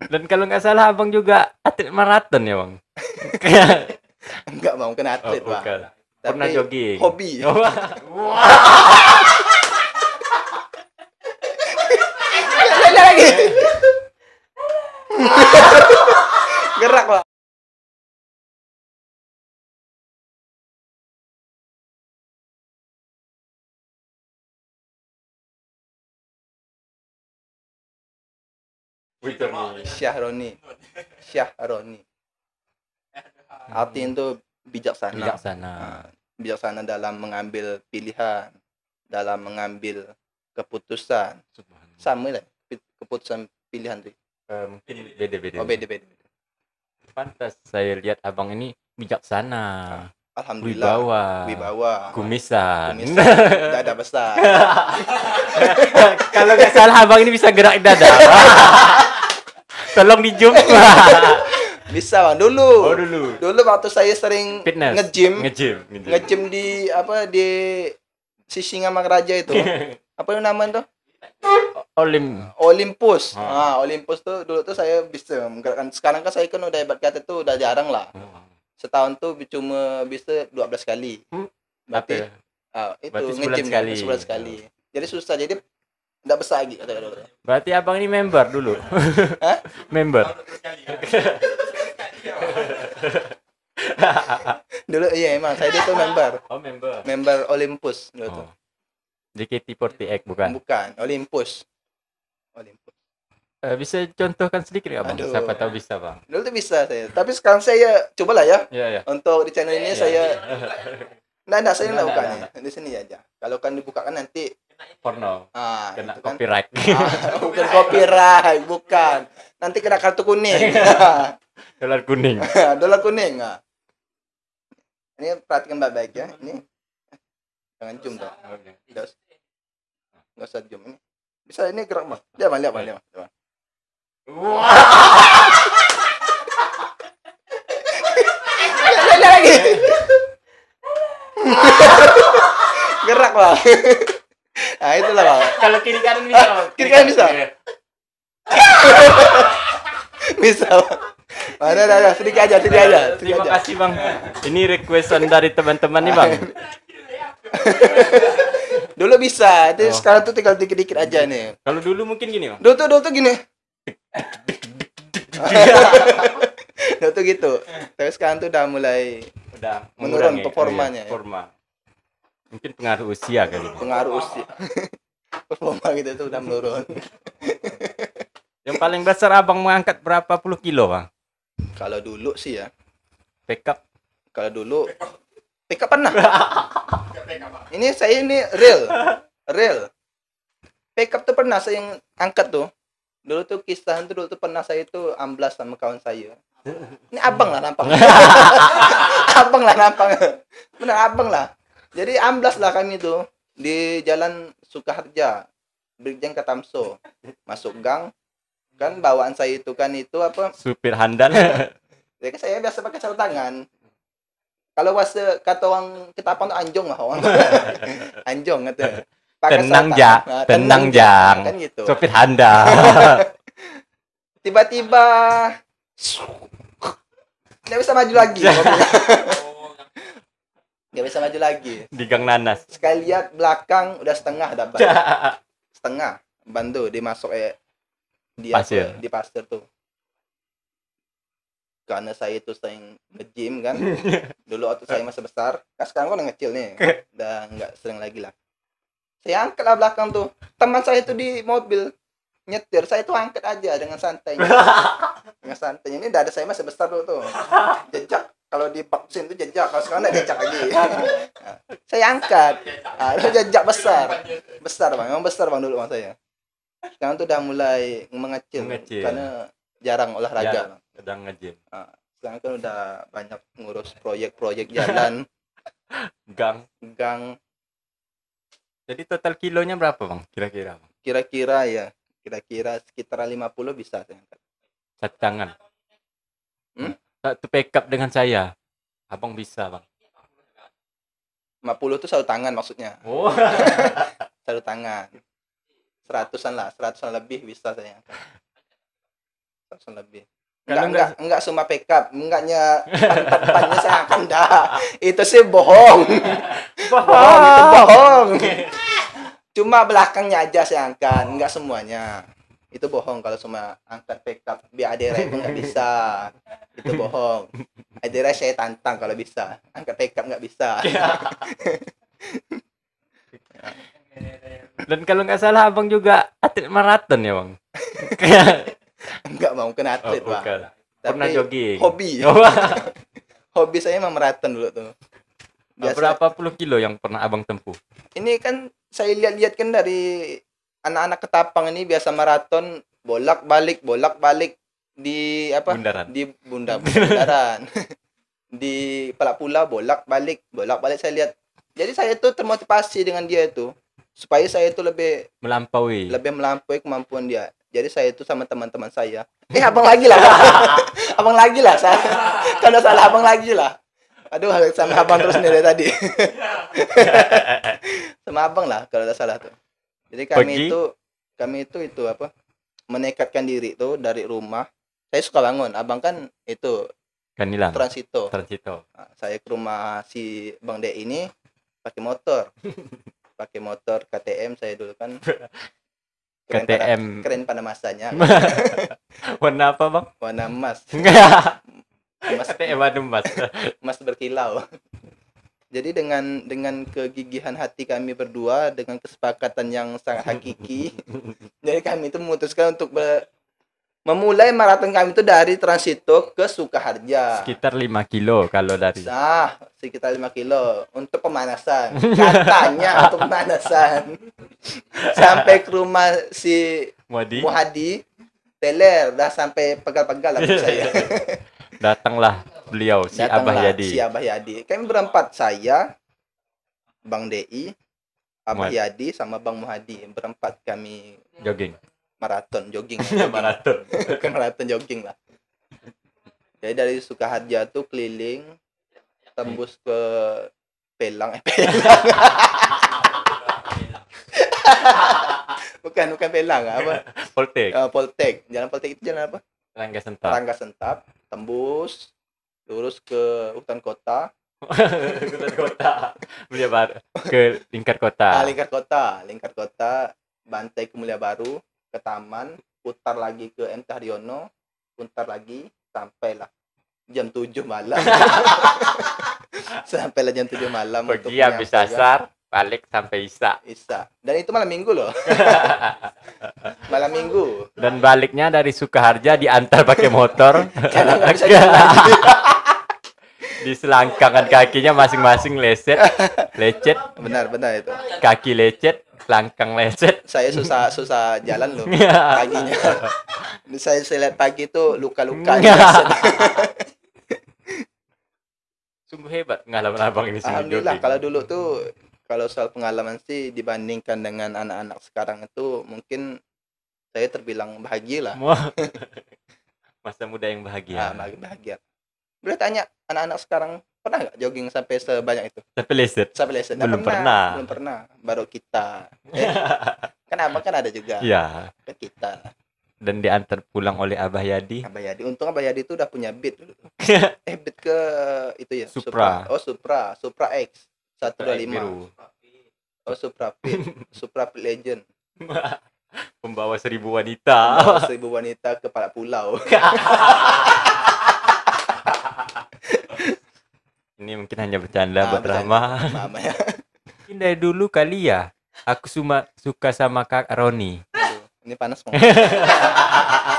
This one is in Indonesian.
Dan kalau nggak salah abang juga atlet maraton ya bang? Enggak bang, bukan atlet bang. Bukan. Pernah Tapi jogging. hobi. Nggak lagi. Gerak bang. Syahroni. Syahroni. Artinya itu bijaksana. Bijaksana. Bijaksana dalam mengambil pilihan, dalam mengambil keputusan. Sama lah keputusan pilihan tuh. Mungkin beda-beda. Oh beda. Pantas saya lihat abang ini bijaksana. Alhamdulillah. Wibawa. Kumisan. Dada besar. Kalau nggak salah abang ini bisa gerak dada. Tolong di zoom. Bisa bang. Dulu. Oh dulu. Dulu waktu saya sering Fitness. nge-gym di apa di Sisingamangaraja itu. Apa namanya tuh? Olympus. Olympus tuh dulu tuh saya bisa menggerakkan. Sekarang kan saya kan udah hebat kata tuh udah jarang lah. Setahun tuh cuma bisa 12 kali. Berarti itu nge-gym kan 11 sekali. Jadi susah. Jadi enggak besar lagi kata dulu. Berarti abang ini member dulu. Hah? Member. Dulu iya emang saya itu member. Oh member. Member Olympus dulu tuh. JKT48 bukan? Bukan, Olympus. Bisa contohkan sedikit nggak bang? Aduh. Siapa tahu bisa bang. Dulu tuh bisa saya. Tapi sekarang saya cobalah ya. Iya. Untuk di channel ini saya Nggak, saya nggak buka nih. Nggak. Di sini aja. Kalau kan dibuka kan nanti Porno. itu Kena kan. copyright. Bukan copyright, bukan. Nanti kena kartu kuning. Dolar kuning. Dolar kuning. Ini perhatikan baik-baik ya. Ini jangan zoom tuh. Nggak usah zoom ini. Bisa ini gerak bang. Lihat bang. Lihat lagi. Gerak bang. Nah itulah bang. Kalau kiri kanan bisa bang. Kiri kanan bisa. Bisa bang. Ada sedikit aja. Terima kasih bang. Ini requestan dari teman-teman nih bang. Dulu bisa, sekarang tuh tinggal dikit-dikit aja nih. Kalau dulu mungkin gini bang. Dulu tuh gini. Dulu tuh gitu. Tapi sekarang tuh udah mulai menurun performanya. Performa. Mungkin pengaruh usia kali. Pengaruh usia. Performa gitu tuh udah menurun. Yang paling besar abang mengangkat berapa puluh kilo bang? Kalau dulu sih ya. Pick up. Kalau dulu pick up pernah. Ini saya ini real. Pick up tuh pernah saya yang angkat tuh. Dulu tuh kisah itu dulu tuh pernah saya itu amblas sama kawan saya. Ini abang lah nampang. Benar abang lah. Jadi amblas lah kami tuh di Jalan Sukaharja, Brigjen Katamso. Masuk gang. Kan bawaan saya itu kan itu apa? Supir handal. Ya kan saya biasa pakai sarung tangan. Kalau wase kata orang Ketapang tuh anjong lah orang. Anjong kata. Tenang jang. Kan gitu. Supir handal. Tiba-tiba nggak bisa maju lagi. Nggak bisa maju lagi. Di Gang Nanas. Sekali lihat belakang udah setengah dapat. Setengah. Bantu dimasuk di pasir tuh. Karena saya itu sering nge-gym kan. Dulu waktu saya masih besar. Kan sekarang kan udah ngecil nih. Udah nggak sering lagi lah. Saya angkat lah belakang tuh. Teman saya itu di mobil nyetir. Saya tuh angkat aja dengan santai. Dengan santai. Ini dada saya masih besar dulu tuh. Jejak. Kalau di vaksin tuh jejak. Kalau sekarang nggak jejak lagi. Nah, saya angkat. Itu jejak besar. Besar bang. Memang besar bang dulu bang saya. Sekarang tuh udah mulai mengecil. Karena jarang olahraga. Sedang nge-gym. Sekarang kan udah banyak ngurus proyek-proyek jalan. Gang. Jadi total kilonya berapa bang? Kira-kira bang? Kira-kira sekitar 50 bisa saya angkat. Satu tangan. Satu pick up dengan saya. Abang bisa bang. 50 tuh satu tangan maksudnya. Oh. Satu tangan. 100-an lah, 100-an lebih bisa saya angkat. 100 lebih. Kalau Enggak semua pick up, enggaknya depannya saya akan dah. Itu sih bohong. Bohong itu bohong. Cuma belakangnya aja saya angkat, enggak semuanya. Itu bohong kalau semua angkat pick up. Biar Adera itu enggak bisa. Itu bohong. Adera saya tantang kalau bisa. Angkat pick up enggak bisa. Dan kalau nggak salah abang juga atlet maraton ya bang? Enggak mau kena atlet, Pak. Bukan. Tapi Pernah jogging. hobi. Oh, Hobi saya memang maraton dulu tuh. berapa puluh kilo yang pernah abang tempuh? Ini kan saya lihat-lihat kan dari anak-anak Ketapang ini biasa maraton bolak-balik di apa? Bundaran. Di bundaran. Di Palak Pula bolak-balik saya lihat. Jadi saya tuh termotivasi dengan dia itu supaya saya itu lebih Melampaui. kemampuan dia. Jadi saya itu sama teman-teman saya. Abang lagi lah. Abang lagi lah. Kalau salah abang lagi lah. Aduh, sama abang terus nih dari tadi. Sama abang lah kalau tidak salah tuh. Jadi kami itu apa? Menekatkan diri tuh dari rumah. Saya suka bangun. Abang kan itu Kanilang. transito. Transito. Saya ke rumah si Bang De ini pakai motor. Pakai motor KTM saya dulu kan. KTM. Keren pada masanya. Warna apa bang? Warna emas. Emas KTM warna emas. emas berkilau. Jadi dengan kegigihan hati kami berdua, dengan kesepakatan yang sangat hakiki, jadi kami itu memutuskan untuk memulai maraton kami itu dari Transito ke Sukaharja. Sekitar 5 kilo kalau dari. Sekitar 5 kilo untuk pemanasan. Katanya untuk pemanasan. Sampai ke rumah si Muhadi, teler, udah sampai pegal-pegal lah saya. Datanglah beliau si Abah Yadi. Kami berempat, saya, Bang Dei, Abah Yadi sama Bang Muhadi. Berempat kami maraton jogging. Bukan maraton jogging lah. Jadi dari Sukaharja tuh keliling tembus ke Pelang. bukan Pelang, apa? Poltek. Jalan Poltek itu jalan apa? Rangga Sentap, tembus lurus ke hutan kota. Mulia Baru ke Lingkar Kota. Lingkar Kota, Bantai ke Mulia Baru, ke taman, putar lagi ke MT Haryono, putar lagi sampailah jam 7 malam. Sampailah jam 7 malam. Pergi habis asar, balik sampai Isya. Dan itu malam Minggu loh. Malam Minggu. Dan baliknya dari Sukaharja diantar pakai motor. Karena nggak bisa jalan. Diselangkangan kakinya masing-masing lecet. Benar itu. Kaki lecet, selangkang lecet. Saya susah jalan loh paginya. Saya lihat pagi itu luka-luka. Sungguh hebat pengalaman abang ini. Alhamdulillah, kalau dulu tuh, kalau soal pengalaman sih dibandingkan dengan anak-anak sekarang itu mungkin saya terbilang bahagia lah. Masa muda yang bahagia. Bahagia. Boleh tanya anak-anak sekarang pernah nggak jogging sampai sebanyak itu? Sampai leset. Belum pernah. Baru kita. Kan abang kan ada juga. Iya. Ke kita. Dan diantar pulang oleh Abah Yadi. Untung Abah Yadi itu udah punya Beat dulu. Beat ke itu ya. Supra. Supra X 125. Supra Fit. Supra Fit Legend. Pembawa 1000 wanita. 1000 wanita ke Palak Pulau. Ini mungkin hanya bercanda buat Rama. Mama ya. Mungkin dari dulu kali ya. Aku suka sama Kak Roni. Ini panas banget.